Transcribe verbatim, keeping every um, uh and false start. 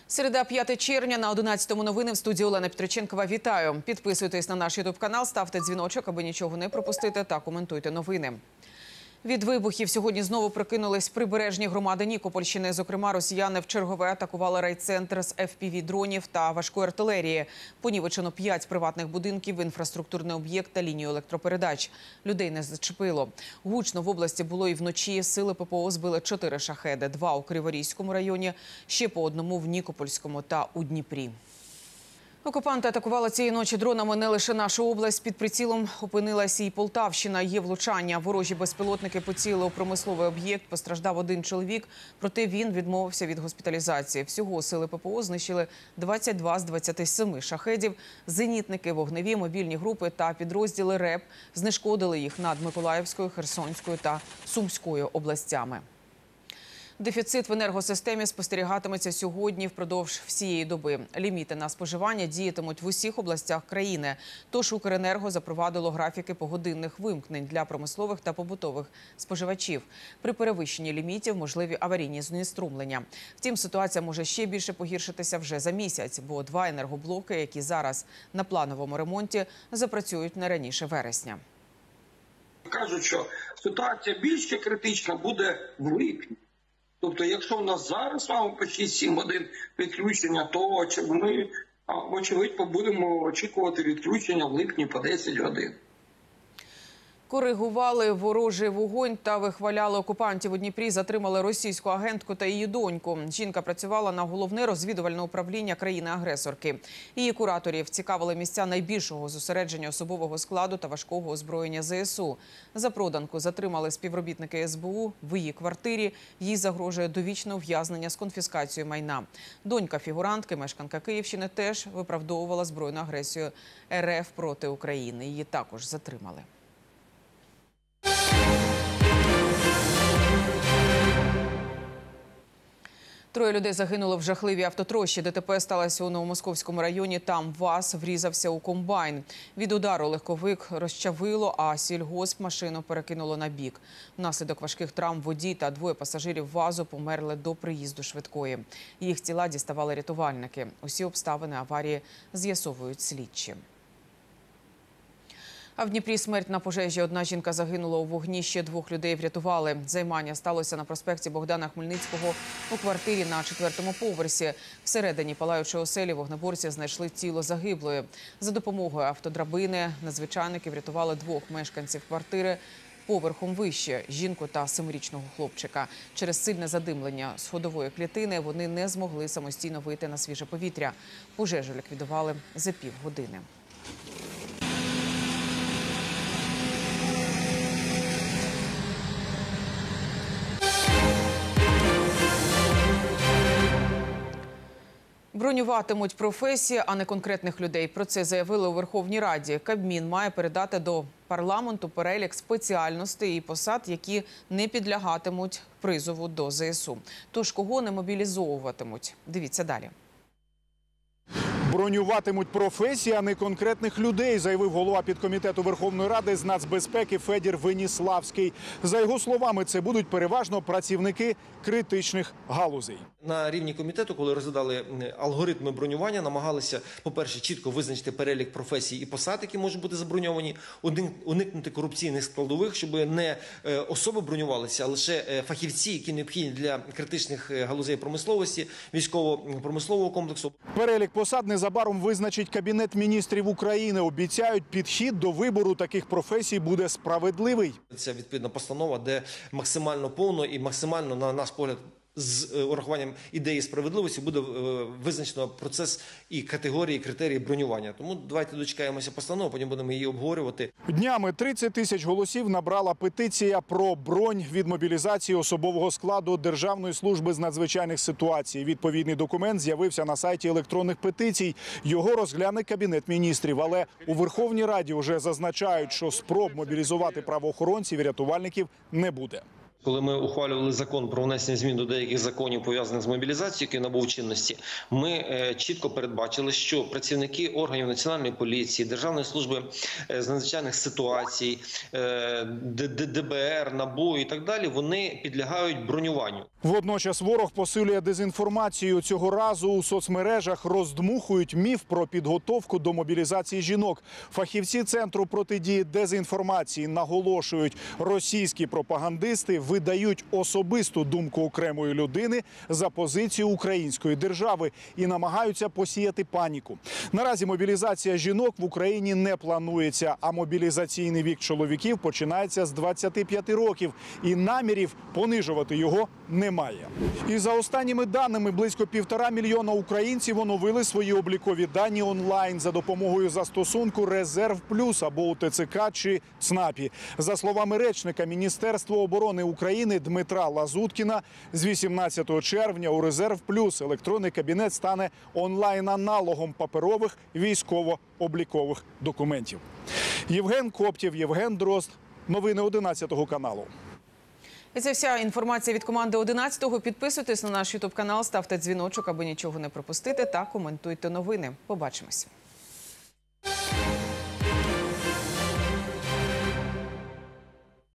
Середа, п'яте червня, на одинадцятому новини в студії Олена Петриченкова. Вітаю! Підписуйтесь на наш ютуб-канал, ставте дзвіночок, аби нічого не пропустити, та коментуйте новини. Від вибухів сьогодні знову прокинулись прибережні громади Нікопольщини. Зокрема, росіяни вчергове атакували райцентр з еф пі ві-дронів та важкої артилерії. Понівечено п'ять приватних будинків, інфраструктурний об'єкт та лінію електропередач. Людей не зачепило. Гучно в області було і вночі. Сили пе пе о збили чотири шахеди. Два у Криворізькому районі, ще по одному в Нікопольському та у Дніпрі. Окупанти атакували цієї ночі дронами не лише нашу область. Під прицілом опинилася і Полтавщина. Є влучання. Ворожі безпілотники поцілили у промисловий об'єкт. Постраждав один чоловік, проте він відмовився від госпіталізації. Всього сили пе пе о знищили двадцять два з двадцяти семи шахедів. Зенітники, вогневі, мобільні групи та підрозділи РЕП знешкодили їх над Миколаївською, Херсонською та Сумською областями. Дефіцит в енергосистемі спостерігатиметься сьогодні впродовж всієї доби. Ліміти на споживання діятимуть в усіх областях країни. Тож Укренерго запровадило графіки погодинних вимкнень для промислових та побутових споживачів. При перевищенні лімітів можливі аварійні знеструмлення. Втім, ситуація може ще більше погіршитися вже за місяць, бо два енергоблоки, які зараз на плановому ремонті, запрацюють не раніше вересня. Кажуть, що ситуація більш критична буде в липні. Тобто, якщо в нас зараз з вами по шість-сім годин відключення, то ми, очевидно, будемо очікувати відключення в липні по десять годин. Коригували ворожий вогонь та вихваляли окупантів у Дніпрі. Затримали російську агентку та її доньку. Жінка працювала на головне розвідувальне управління країни-агресорки. Її кураторів цікавили місця найбільшого зосередження особового складу та важкого озброєння зе ес у. Запроданку затримали співробітники ес бе у в її квартирі. Їй загрожує довічне ув'язнення з конфіскацією майна. Донька фігурантки, мешканка Київщини, теж виправдовувала збройну агресію ер еф проти України. Її також затримали. Троє людей загинули в жахливій автотрощі. де те пе сталося у Новомосковському районі. Там ВАЗ врізався у комбайн. Від удару легковик розчавило, а сільгоспмашину перекинуло на бік. Внаслідок важких травм водій та двоє пасажирів ВАЗу померли до приїзду швидкої. Їх тіла діставали рятувальники. Усі обставини аварії з'ясовують слідчі. А в Дніпрі смерть на пожежі. Одна жінка загинула у вогні, ще двох людей врятували. Займання сталося на проспекті Богдана Хмельницького у квартирі на четвертому поверсі. Всередині палаючої оселі вогнеборці знайшли тіло загиблої. За допомогою автодрабини надзвичайники врятували двох мешканців квартири поверхом вище – жінку та семирічного хлопчика. Через сильне задимлення сходової клітини вони не змогли самостійно вийти на свіже повітря. Пожежу ліквідували за півгодини. Бронюватимуть професії, а не конкретних людей. Про це заявили у Верховній Раді. Кабмін має передати до парламенту перелік спеціальностей і посад, які не підлягатимуть призову до зе ес у. Тож кого не мобілізовуватимуть? Дивіться далі. Бронюватимуть професії, а не конкретних людей, заявив голова підкомітету Верховної Ради з нацбезпеки Федір Веніславський. За його словами, це будуть переважно працівники критичних галузей. На рівні комітету, коли розглядали алгоритми бронювання, намагалися, по-перше, чітко визначити перелік професій і посад, які можуть бути заброньовані, уникнути корупційних складових, щоб не особи бронювалися, а лише фахівці, які необхідні для критичних галузей промисловості, військово-промислового комплексу. Перелік посад незабаром визначить Кабінет міністрів України. Обіцяють, підхід до вибору таких професій буде справедливий. Це відповідна постанова, де максимально повно і максимально, на наш погляд, з урахуванням ідеї справедливості буде визначено процес і категорії, і критерії бронювання. Тому давайте дочекаємося постанови, потім будемо її обговорювати. Днями тридцять тисяч голосів набрала петиція про бронь від мобілізації особового складу Державної служби з надзвичайних ситуацій. Відповідний документ з'явився на сайті електронних петицій. Його розгляне Кабінет міністрів. Але у Верховній Раді вже зазначають, що спроб мобілізувати правоохоронців і рятувальників не буде. Коли ми ухвалювали закон про внесення змін до деяких законів, пов'язаних з мобілізацією, який набув чинності, ми чітко передбачили, що працівники органів Національної поліції, Державної служби з надзвичайних ситуацій, де де де be ер, НАБУ і так далі, вони підлягають бронюванню. Водночас ворог посилює дезінформацію. Цього разу у соцмережах роздмухують міф про підготовку до мобілізації жінок. Фахівці Центру протидії дезінформації наголошують, російські пропагандисти видають особисту думку окремої людини за позицію української держави і намагаються посіяти паніку. Наразі мобілізація жінок в Україні не планується, а мобілізаційний вік чоловіків починається з двадцяти п'яти років. І намірів понижувати його немає. Немає. І за останніми даними, близько півтора мільйона українців оновили свої облікові дані онлайн за допомогою застосунку «Резерв Плюс» або у Те Це Ка чи ЦНАПі. За словами речника Міністерства оборони України Дмитра Лазуткіна, з вісімнадцятого червня у «Резерв Плюс» електронний кабінет стане онлайн-аналогом паперових військово-облікових документів. Євген Коптєв, Євген Дрозд. Новини одинадцятого каналу. І це вся інформація від команди одинадцятого. Підписуйтесь на наш ютуб канал, ставте дзвіночок, аби нічого не пропустити, та коментуйте новини. Побачимось.